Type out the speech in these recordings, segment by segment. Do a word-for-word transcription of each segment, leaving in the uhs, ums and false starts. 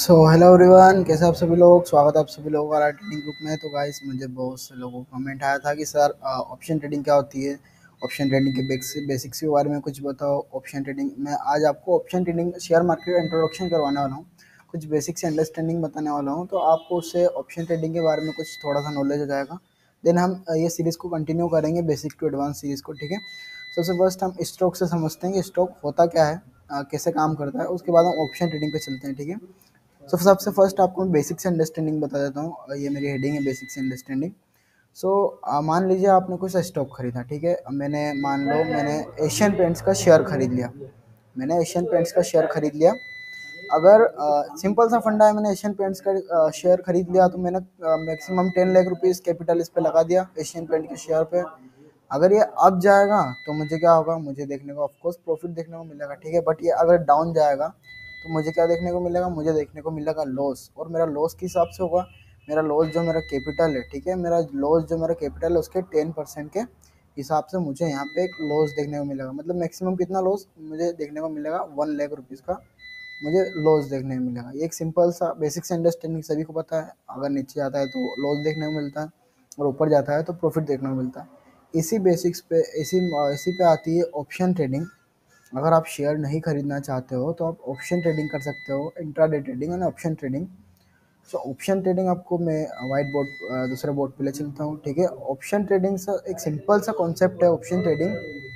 So hello everyone, कैसे आप सभी लोग। स्वागत है आप सभी लोगों का ट्रेडिंग ग्रुप में। तो गाइस, मुझे बहुत से लोगों का कमेंट आया था कि सर ऑप्शन ट्रेडिंग क्या होती है, ऑप्शन ट्रेडिंग के बेसिक्स के बारे में कुछ बताओ। ऑप्शन ट्रेडिंग मैं आज आपको ऑप्शन ट्रेडिंग शेयर मार्केट का इंट्रोडक्शन करवाने वाला हूँ, कुछ बेसिक से अंडरस्टैंडिंग बताने वाला हूँ। तो आपको उससे ऑप्शन ट्रेडिंग के बारे में कुछ थोड़ा सा नॉलेज हो जाएगा। देन हम अ, ये सीरीज़ को कंटिन्यू करेंगे, बेसिक टू एडवांस सीरीज़ को। ठीक है, सबसे फर्स्ट हम स्टॉक से समझते हैं कि स्टॉक होता क्या है, अ, कैसे काम करता है। उसके बाद हम ऑप्शन ट्रेडिंग पे चलते हैं। ठीक है, सो so, सबसे फर्स्ट आपको मैं बेसिक से अंडरस्टैंडिंग बता देता हूँ। ये मेरी हेडिंग है, बेसिक से अंडरस्टैंडिंग। सो so, मान लीजिए आपने कोई सा स्टॉक खरीदा। ठीक है, अब मैंने मान लो मैंने एशियन पेंट्स का शेयर खरीद लिया। मैंने एशियन पेंट्स का शेयर खरीद लिया। अगर सिंपल सा फंडा है, मैंने एशियन पेंट्स का शेयर खरीद लिया तो मैंने maximum ten lakh rupees capital इस पे लगा दिया एशियन पेंट के शेयर पे। अगर ये अप जाएगा तो मुझे क्या होगा, मुझे देखने को ऑफकोर्स प्रॉफिट देखने को मिलेगा। ठीक है, बट ये अगर डाउन जाएगा तो मुझे क्या देखने को मिलेगा, मुझे देखने को मिलेगा लॉस। और मेरा लॉस किस हिसाब से होगा, मेरा लॉस जो मेरा कैपिटल है, ठीक है, मेरा लॉस जो मेरा कैपिटल है उसके टेन परसेंट के हिसाब से मुझे यहाँ पे एक लॉस देखने को मिलेगा। मतलब मैक्सिमम कितना लॉस मुझे देखने को मिलेगा, वन लाख रुपीज़ का मुझे लॉस देखने को मिलेगा। ये एक सिंपल सा बेसिक से अंडरस्टैंडिंग सभी को पता है। अगर नीचे जाता है तो लॉस देखने को मिलता है और ऊपर जाता है तो प्रॉफिट देखने को मिलता है। इसी बेसिक्स पे इसी इसी पे आती है ऑप्शन ट्रेडिंग। अगर आप शेयर नहीं खरीदना चाहते हो तो आप ऑप्शन ट्रेडिंग कर सकते हो, intraday trading and option trading. So option trading आपको मैं वाइट बोर्ड दूसरे बोर्ड पे ले चलता हूँ। ठीक है, ऑप्शन ट्रेडिंग सा एक सिंपल सा कॉन्सेप्ट है। ऑप्शन ट्रेडिंग,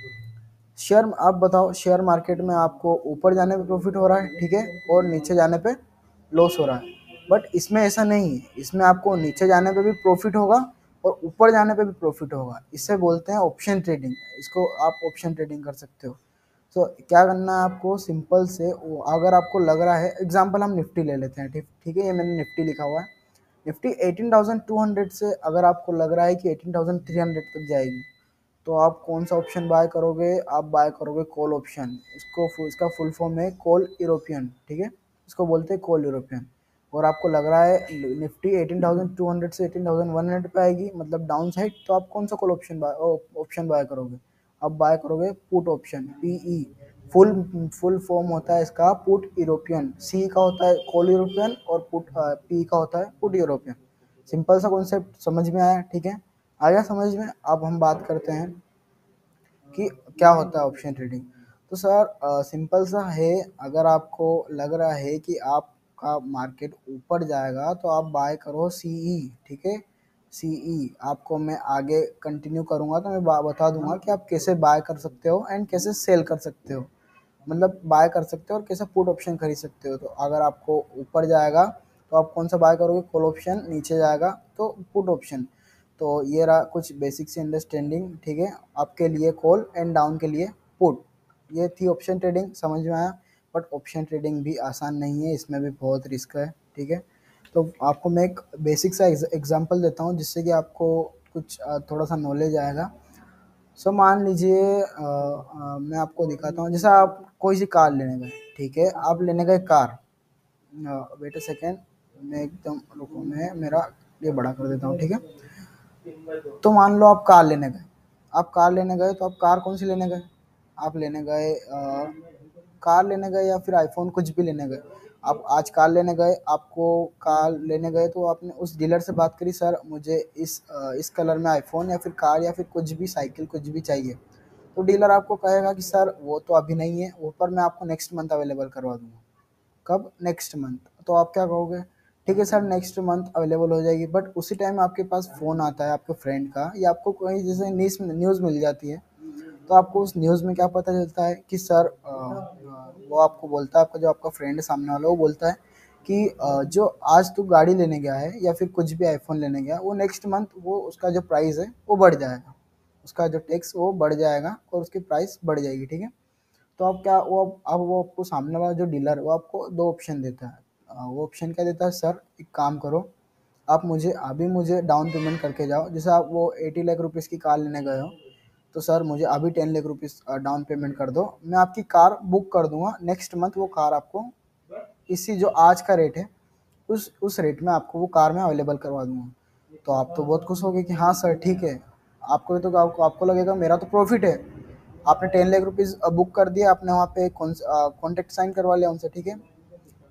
शेयर आप बताओ, शेयर मार्केट में आपको ऊपर जाने पे प्रॉफिट हो रहा है, ठीक है, और नीचे जाने पे लॉस हो रहा है। बट इसमें ऐसा नहीं है, इसमें आपको नीचे जाने पे भी प्रॉफिट होगा और ऊपर जाने पे भी प्रॉफिट होगा। इसे बोलते हैं ऑप्शन ट्रेडिंग। इसको आप ऑप्शन ट्रेडिंग कर सकते हो। तो so, क्या करना है आपको, सिंपल से अगर आपको लग रहा है, एग्जांपल हम निफ्टी ले लेते हैं। ठीक ठीक है, ये मैंने निफ्टी लिखा हुआ है। Nifty eighteen thousand two hundred से अगर आपको लग रहा है कि एटीन थाउजेंड थ्री हंड्रेड तक जाएगी तो आप कौन सा ऑप्शन बाय करोगे, आप बाय करोगे कॉल ऑप्शन। इसको इसका फुल फॉर्म है कॉल यूरोपियन। ठीक है, इसको बोलते हैं कॉल यूरोपियन। और आपको लग रहा है Nifty eighteen thousand two hundred से एटीन थाउजेंड वन हंड्रेड पे आएगी, मतलब डाउन साइड, तो आप कौन सा call option buy option buy करोगे, आप बाय करोगे put option, PE. Full full form होता है इसका पुट यूरोपियन। सी का होता है कॉल यूरोपियन और पुट पी का होता है पुट यूरोपियन। सिंपल सा कॉन्सेप्ट समझ में आया। ठीक है, आ गया समझ में। अब हम बात करते हैं कि क्या होता है ऑप्शन ट्रेडिंग। तो सर सिंपल सा है, अगर आपको लग रहा है कि आपका मार्केट ऊपर जाएगा तो आप बाय करो सीई। ठीक है, सीई आपको मैं आगे कंटिन्यू करूंगा तो मैं बता दूंगा कि आप कैसे बाय कर सकते हो एंड कैसे सेल कर सकते हो। मतलब बाय कर सकते हो और कैसे पुट ऑप्शन खरीद सकते हो। तो अगर आपको ऊपर जाएगा तो आप कौन सा बाय करोगे, कॉल ऑप्शन। नीचे जाएगा तो पुट ऑप्शन। तो ये रहा कुछ बेसिक से अंडरस्टैंडिंग। ठीक है, आपके लिए कॉल एंड डाउन के लिए पुट। ये थी ऑप्शन ट्रेडिंग, समझ में आया। बट ऑप्शन ट्रेडिंग भी आसान नहीं है, इसमें भी बहुत रिस्क है। ठीक है, तो आपको मैं एक बेसिक सा एग्जांपल देता हूँ जिससे कि आपको कुछ अ, थोड़ा सा नॉलेज आएगा। सो मान लीजिए अ, अ, मैं आपको दिखाता हूँ। जैसे आप कोई सी कार लेने गए, ठीक है, आप लेने गए कार। वेट अ सेकेंड, मैं एकदम रुको, मैं मेरा ये बड़ा कर देता हूँ। ठीक है, तो मान लो आप कार लेने गए। आप कार लेने गए तो आप कार कौन सी लेने गए, आप लेने गए अ, कार लेने गए या फिर आईफोन, कुछ भी लेने गए। आप आज कार लेने गए, आपको कार लेने गए तो आपने उस डीलर से बात करी, सर मुझे इस अ, इस कलर में आईफोन या फिर कार या फिर कुछ भी साइकिल कुछ भी चाहिए। तो डीलर आपको कहेगा कि सर वो तो अभी नहीं है, वो पर मैं आपको नेक्स्ट मंथ अवेलेबल करवा दूंगा। कब, नेक्स्ट मंथ। तो आप क्या कहोगे, ठीक है सर नेक्स्ट मंथ अवेलेबल हो जाएगी। बट उसी टाइम आपके पास फ़ोन आता है आपके फ्रेंड का, या आपको कोई जैसे न्यूज़ न्यूज़ मिल जाती है। तो आपको उस न्यूज़ में क्या पता चलता है कि सर अ, अ, वो आपको बोलता है, आपका जो आपका फ्रेंड है सामने वाला, वो बोलता है कि अ, जो आज तू गाड़ी लेने गया है या फिर कुछ भी आईफोन लेने गया, वो नेक्स्ट मंथ वो उसका जो प्राइस है वो बढ़ जाएगा, उसका जो टैक्स वो बढ़ जाएगा और उसकी प्राइस बढ़ जाएगी। ठीक है, तो आप क्या, वो अब वो आपको सामने वाला जो डीलर वो आपको दो ऑप्शन देता है। अ, वो ऑप्शन क्या देता है, सर एक काम करो, आप मुझे अभी मुझे डाउन पेमेंट करके जाओ। जैसे आप वो एटी लाख रुपीज़ की कार लेने गए हो, तो सर मुझे अभी ten lakh rupees down payment कर दो, मैं आपकी कार बुक कर दूंगा। नेक्स्ट मंथ वो कार आपको इसी जो आज का रेट है उस उस रेट में आपको वो कार में अवेलेबल करवा दूंगा। तो आप तो बहुत खुश हो गए कि हाँ सर ठीक है। आपको तो आपको आपको लगेगा मेरा तो प्रॉफिट है। आपने टेन लाख रुपीज़ बुक कर दिया, आपने वहाँ पे कॉन्ट्रैक्ट साइन करवा लिया उनसे। ठीक है,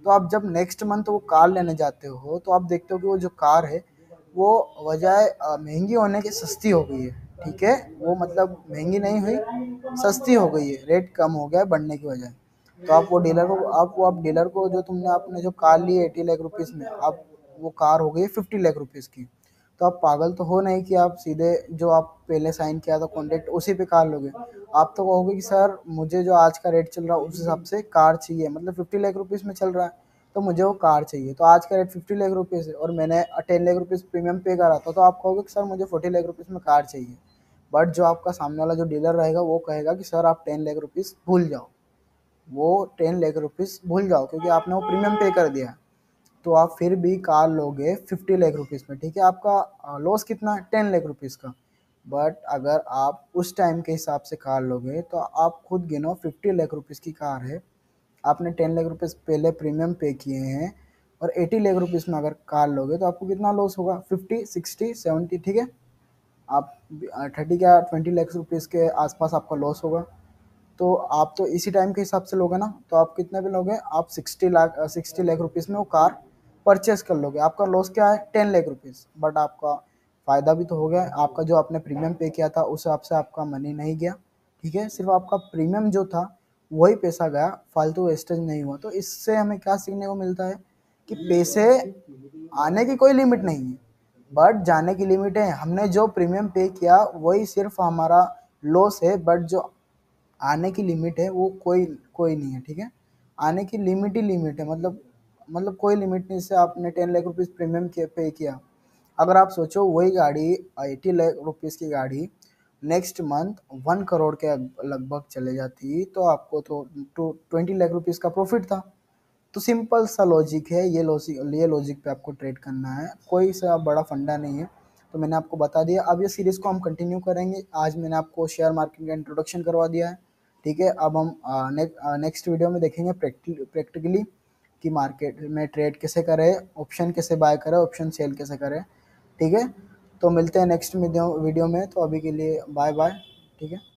तो आप जब नेक्स्ट मंथ वो कार लेने जाते हो तो आप देखते हो कि वो जो कार है वो बजाय अ, महंगी होने के सस्ती हो गई है, ठीक है? वो मतलब महंगी नहीं हुई, सस्ती हो गई है, रेट कम हो गया है बढ़ने की वजह। तो आप वो डीलर को आप वो आप डीलर को जो तुमने आपने जो कार ली है एटी लाख रुपीज़ में, आप वो कार हो गई फिफ्टी लाख रुपीज़ की। तो आप पागल तो हो नहीं कि आप सीधे जो आप पहले साइन किया था कॉन्ट्रैक्ट उसी पे कार लोगे। आप तो कहोगे कि सर मुझे जो आज का रेट चल रहा है उस हिसाब से कार चाहिए, मतलब फिफ्टी लाख रुपीज़ में चल रहा है तो मुझे वो कार चाहिए। तो आज का रेट फिफ्टी लाख रुपीज़ है और मैंने टेन लाख रुपीज़ प्रीमियम पे करा था, तो आप कहोगे कि सर मुझे फोर्टी लाख रुपीज़ में कार चाहिए। बट जो आपका सामने वाला जो डीलर रहेगा वो कहेगा कि सर आप टेन लाख रुपीज़ भूल जाओ, वो टेन लाख रुपीज़ भूल जाओ क्योंकि आपने वो प्रीमियम पे कर दिया। तो आप फिर भी कार लोगे फिफ्टी लाख रुपीज़ में, ठीक है? आपका लॉस कितना? टेन लाख रुपीज़ का। बट अगर आप उस टाइम के हिसाब से कार लोगे तो आप खुद गिनो, फिफ्टी लाख रुपीज़ की कार है, आपने टेन लाख रुपीज़ पहले प्रीमियम पे किए हैं और एटी लाख रुपीज़ में अगर कार लोगे तो आपको कितना लॉस होगा? फिफ्टी, सिक्सटी, सेवेंटी, ठीक है? आप थर्टी क्या ट्वेंटी लाख रुपीज़ के आसपास आपका लॉस होगा। तो आप तो इसी टाइम के हिसाब से लोगे ना, तो आप कितने पे लोगे? आप sixty lakh sixty lakh rupees में वो कार परचेस कर लोगे। आपका लॉस क्या है? Ten lakh rupees. बट आपका फ़ायदा भी तो हो गया। आपका जो आपने प्रीमियम पे किया था उस हिसाब से आपका मनी नहीं गया, ठीक है? सिर्फ आपका प्रीमियम जो था वही पैसा गया, फालतू वेस्टेज नहीं हुआ। तो इससे हमें क्या सीखने को मिलता है कि पैसे आने की कोई लिमिट नहीं है, बट जाने की लिमिट है। हमने जो प्रीमियम पे किया वही सिर्फ हमारा लॉस है, बट जो आने की लिमिट है वो कोई कोई नहीं है, ठीक है? आने की लिमिट ही लिमिट है, मतलब मतलब कोई लिमिट नहीं। इससे आपने टेन लाख रुपीज़ प्रीमियम किया पे किया, अगर आप सोचो वही गाड़ी एटी लाख रुपीज़ की गाड़ी नेक्स्ट मंथ वन करोड़ के लगभग चले जाती तो आपको तो टू ट्वेंटी लाख रुपीज़ का प्रॉफिट था। तो सिंपल सा लॉजिक है, ये लॉजिक ये लॉजिक पे आपको ट्रेड करना है, कोई सा बड़ा फंडा नहीं है। तो मैंने आपको बता दिया। अब ये सीरीज़ को हम कंटिन्यू करेंगे। आज मैंने आपको शेयर मार्केट का इंट्रोडक्शन करवा दिया है, ठीक है? अब हम नेक्स्ट वीडियो में देखेंगे प्रैक्टिकली कि मार्केट में ट्रेड कैसे करें, ऑप्शन कैसे बाय करें, ऑप्शन सेल कैसे करें, ठीक है? तो मिलते हैं नेक्स्ट वीडियो वीडियो में। तो अभी के लिए बाय बाय, ठीक है?